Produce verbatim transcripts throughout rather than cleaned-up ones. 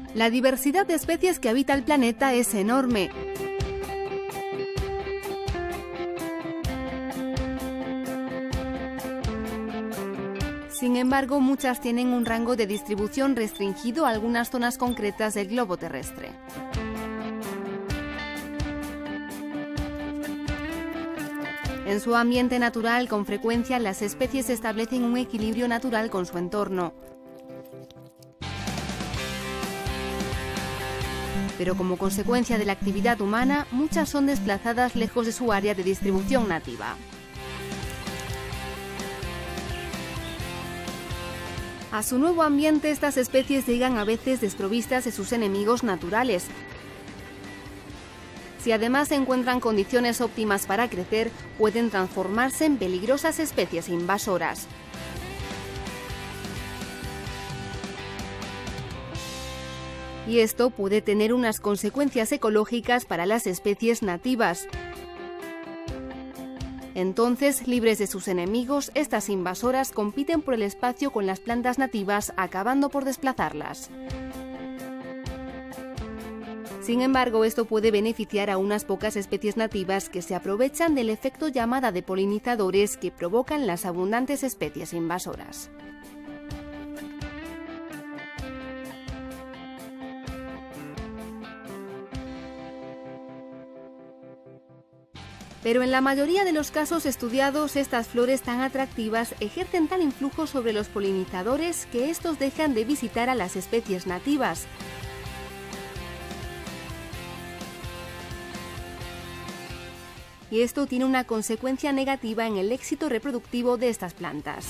La diversidad de especies que habita el planeta es enorme. Sin embargo, muchas tienen un rango de distribución restringido a algunas zonas concretas del globo terrestre. En su ambiente natural, con frecuencia, las especies establecen un equilibrio natural con su entorno. Pero como consecuencia de la actividad humana, muchas son desplazadas lejos de su área de distribución nativa. A su nuevo ambiente, estas especies llegan a veces desprovistas de sus enemigos naturales. Si además se encuentran condiciones óptimas para crecer, pueden transformarse en peligrosas especies invasoras. Y esto puede tener unas consecuencias ecológicas para las especies nativas. Entonces, libres de sus enemigos, estas invasoras compiten por el espacio con las plantas nativas, acabando por desplazarlas. Sin embargo, esto puede beneficiar a unas pocas especies nativas que se aprovechan del efecto llamada de polinizadores que provocan las abundantes especies invasoras. Pero en la mayoría de los casos estudiados, estas flores tan atractivas ejercen tal influjo sobre los polinizadores que estos dejan de visitar a las especies nativas. Y esto tiene una consecuencia negativa en el éxito reproductivo de estas plantas.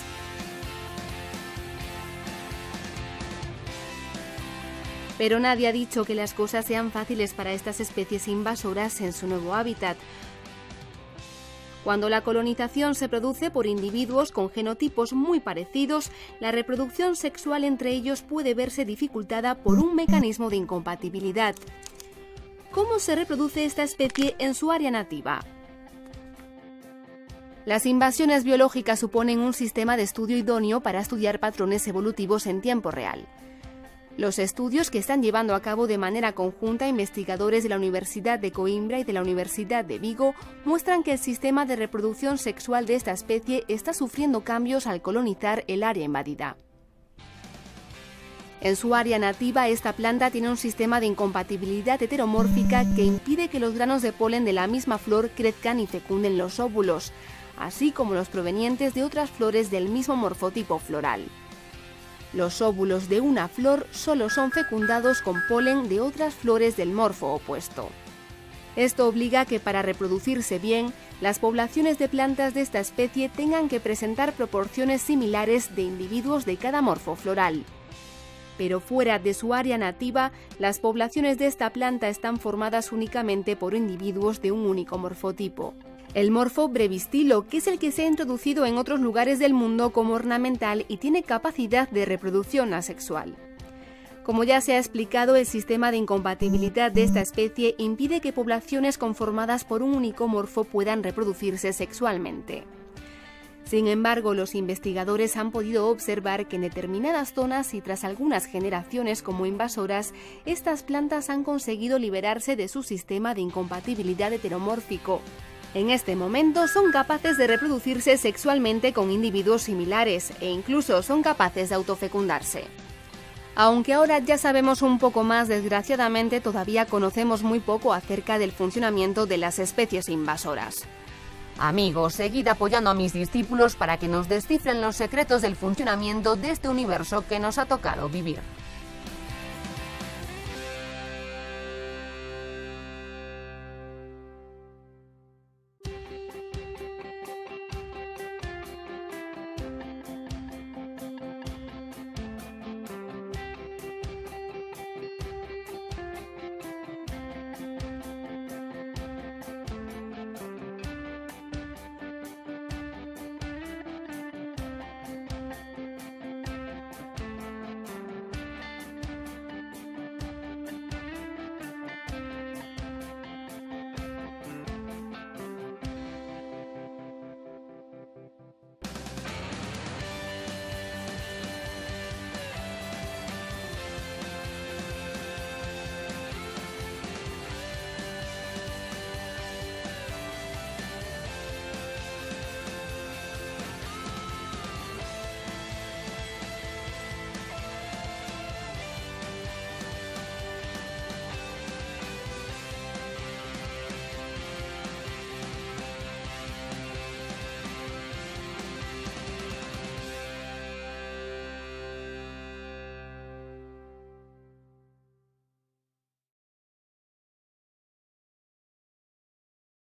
Pero nadie ha dicho que las cosas sean fáciles para estas especies invasoras en su nuevo hábitat. Cuando la colonización se produce por individuos con genotipos muy parecidos, la reproducción sexual entre ellos puede verse dificultada por un mecanismo de incompatibilidad. ¿Cómo se reproduce esta especie en su área nativa? Las invasiones biológicas suponen un sistema de estudio idóneo para estudiar patrones evolutivos en tiempo real. Los estudios que están llevando a cabo de manera conjunta investigadores de la Universidad de Coimbra y de la Universidad de Vigo muestran que el sistema de reproducción sexual de esta especie está sufriendo cambios al colonizar el área invadida. En su área nativa, esta planta tiene un sistema de incompatibilidad heteromórfica que impide que los granos de polen de la misma flor crezcan y fecunden los óvulos, así como los provenientes de otras flores del mismo morfotipo floral. Los óvulos de una flor solo son fecundados con polen de otras flores del morfo opuesto. Esto obliga a que para reproducirse bien, las poblaciones de plantas de esta especie tengan que presentar proporciones similares de individuos de cada morfo floral. Pero fuera de su área nativa, las poblaciones de esta planta están formadas únicamente por individuos de un único morfotipo. El morfo brevistilo, que es el que se ha introducido en otros lugares del mundo como ornamental y tiene capacidad de reproducción asexual. Como ya se ha explicado, el sistema de incompatibilidad de esta especie impide que poblaciones conformadas por un único morfo puedan reproducirse sexualmente. Sin embargo, los investigadores han podido observar que en determinadas zonas y tras algunas generaciones como invasoras, estas plantas han conseguido liberarse de su sistema de incompatibilidad heteromórfico. En este momento son capaces de reproducirse sexualmente con individuos similares e incluso son capaces de autofecundarse. Aunque ahora ya sabemos un poco más, desgraciadamente todavía conocemos muy poco acerca del funcionamiento de las especies invasoras. Amigos, seguid apoyando a mis discípulos para que nos descifren los secretos del funcionamiento de este universo que nos ha tocado vivir.